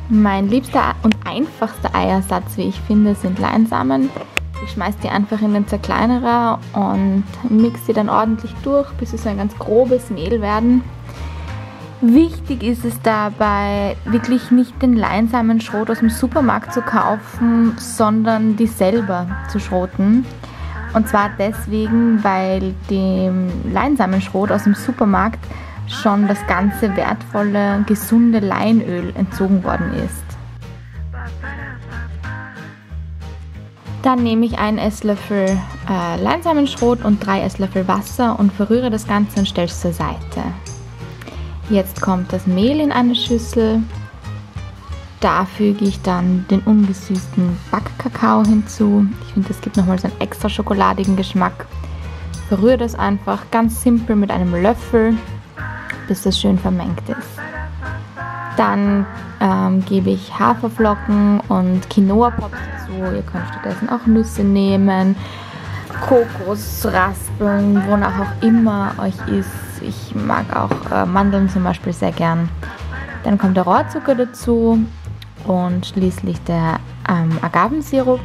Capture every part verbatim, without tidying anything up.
Mein liebster und einfachster Eiersatz, wie ich finde, sind Leinsamen. Ich schmeiße die einfach in den Zerkleinerer und mixe sie dann ordentlich durch, bis sie so ein ganz grobes Mehl werden. Wichtig ist es dabei, wirklich nicht den Leinsamenschrot aus dem Supermarkt zu kaufen, sondern die selber zu schroten. Und zwar deswegen, weil dem Leinsamenschrot aus dem Supermarkt schon das ganze wertvolle, gesunde Leinöl entzogen worden ist. Dann nehme ich einen Esslöffel äh, Leinsamenschrot und drei Esslöffel Wasser und verrühre das Ganze und stelle es zur Seite. Jetzt kommt das Mehl in eine Schüssel. Da füge ich dann den ungesüßten Backkakao hinzu. Ich finde, das gibt nochmal so einen extra schokoladigen Geschmack. Verrühre das einfach ganz simpel mit einem Löffel, bis das schön vermengt ist. Dann ähm, gebe ich Haferflocken und Quinoa-Pops dazu. Ihr könnt stattdessen auch Nüsse nehmen, Kokosraspeln, wonach auch immer euch ist. Ich mag auch äh, Mandeln zum Beispiel sehr gern. Dann kommt der Rohrzucker dazu und schließlich der ähm, Agavensirup.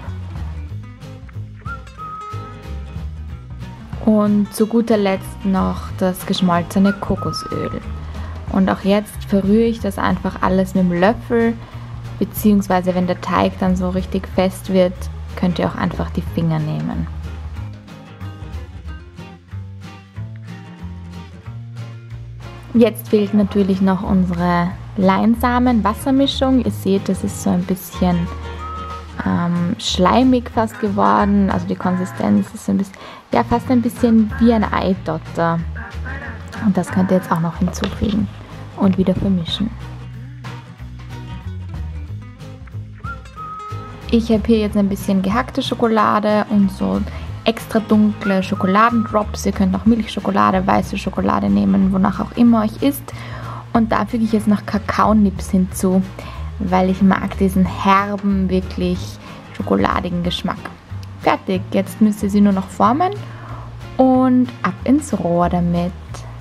Und zu guter Letzt noch das geschmolzene Kokosöl. Und auch jetzt verrühre ich das einfach alles mit dem Löffel, beziehungsweise wenn der Teig dann so richtig fest wird, könnt ihr auch einfach die Finger nehmen. Jetzt fehlt natürlich noch unsere Leinsamen-Wassermischung. Ihr seht, das ist so ein bisschen ähm, schleimig fast geworden. Also die Konsistenz ist ein bisschen, ja, fast ein bisschen wie ein Eidotter. Und das könnt ihr jetzt auch noch hinzufügen und wieder vermischen. Ich habe hier jetzt ein bisschen gehackte Schokolade und so extra dunkle Schokoladendrops. Ihr könnt auch Milchschokolade, weiße Schokolade nehmen, wonach auch immer euch ist. Und da füge ich jetzt noch Kakaonips hinzu, weil ich mag diesen herben, wirklich schokoladigen Geschmack. Fertig, jetzt müsst ihr sie nur noch formen und ab ins Rohr damit.